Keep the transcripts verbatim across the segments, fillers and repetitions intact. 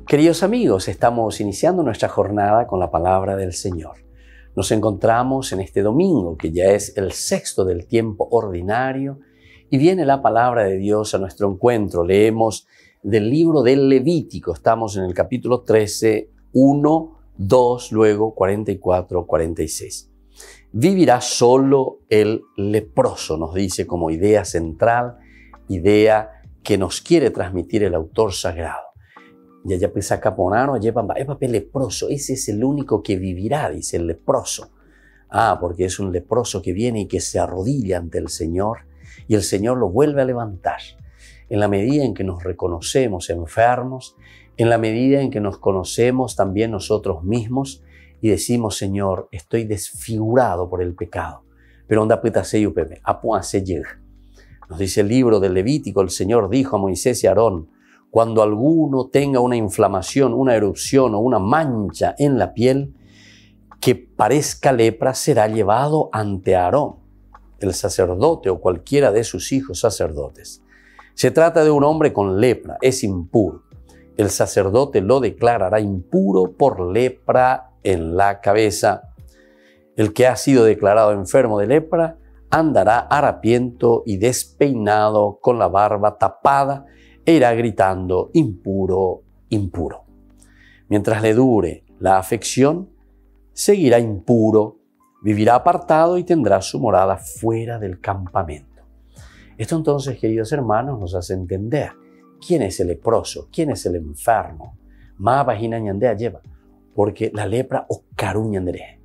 Queridos amigos, estamos iniciando nuestra jornada con la palabra del Señor. Nos encontramos en este domingo, que ya es el sexto del tiempo ordinario, y viene la palabra de Dios a nuestro encuentro. Leemos del libro del Levítico, estamos en el capítulo trece, uno, dos, luego cuarenta y cuatro, cuarenta y seis. Vivirá solo el leproso, nos dice como idea central, idea que nos quiere transmitir el autor sagrado. Y allá pesa caponano, allá es papel leproso, ese es el único que vivirá, dice el leproso. Ah, porque es un leproso que viene y que se arrodilla ante el Señor y el Señor lo vuelve a levantar. En la medida en que nos reconocemos enfermos, en la medida en que nos conocemos también nosotros mismos y decimos, Señor, estoy desfigurado por el pecado. Pero onda petaseyu pepe, apuase lleg. Nos dice el libro del Levítico, el Señor dijo a Moisés y a Aarón, cuando alguno tenga una inflamación, una erupción o una mancha en la piel que parezca lepra, será llevado ante Aarón, el sacerdote o cualquiera de sus hijos sacerdotes. Se trata de un hombre con lepra, es impuro. El sacerdote lo declarará impuro por lepra en la cabeza. El que ha sido declarado enfermo de lepra andará harapiento y despeinado con la barba tapada e irá gritando impuro, impuro. Mientras le dure la afección, seguirá impuro, vivirá apartado y tendrá su morada fuera del campamento. Esto entonces, queridos hermanos, nos hace entender quién es el leproso, quién es el enfermo. Ma vagina ñandea lleva, porque la lepra oscaruñandere.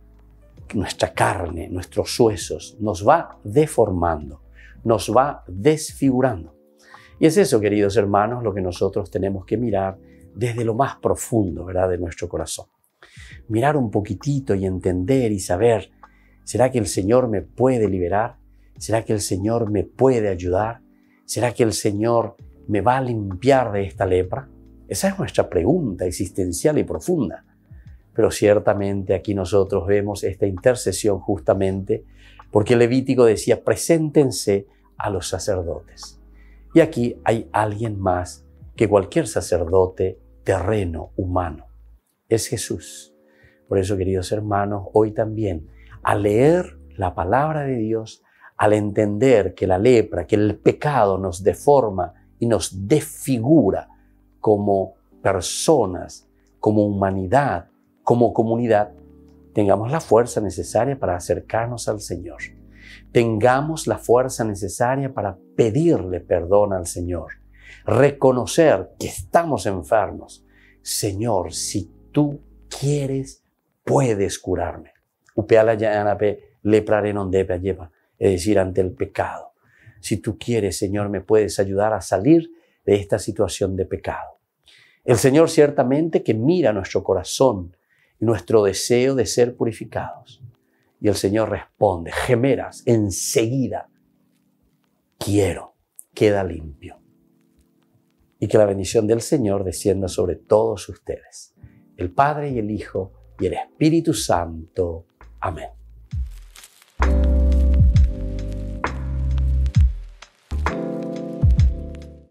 Nuestra carne, nuestros huesos, nos va deformando, nos va desfigurando. Y es eso, queridos hermanos, lo que nosotros tenemos que mirar desde lo más profundo, ¿verdad?, de nuestro corazón. Mirar un poquitito y entender y saber, ¿será que el Señor me puede liberar? ¿Será que el Señor me puede ayudar? ¿Será que el Señor me va a limpiar de esta lepra? Esa es nuestra pregunta existencial y profunda. Pero ciertamente aquí nosotros vemos esta intercesión justamente porque el Levítico decía, preséntense a los sacerdotes. Y aquí hay alguien más que cualquier sacerdote terreno, humano. Es Jesús. Por eso, queridos hermanos, hoy también, al leer la palabra de Dios, al entender que la lepra, que el pecado nos deforma y nos desfigura como personas, como humanidad, como comunidad, tengamos la fuerza necesaria para acercarnos al Señor. Tengamos la fuerza necesaria para pedirle perdón al Señor. Reconocer que estamos enfermos. Señor, si tú quieres, puedes curarme. Upeala yanape leprare non debe lleva, es decir, ante el pecado. Si tú quieres, Señor, me puedes ayudar a salir de esta situación de pecado. El Señor ciertamente que mira nuestro corazón y nuestro deseo de ser purificados. Y el Señor responde, gemeras, enseguida, quiero, queda limpio. Y que la bendición del Señor descienda sobre todos ustedes, el Padre y el Hijo y el Espíritu Santo. Amén.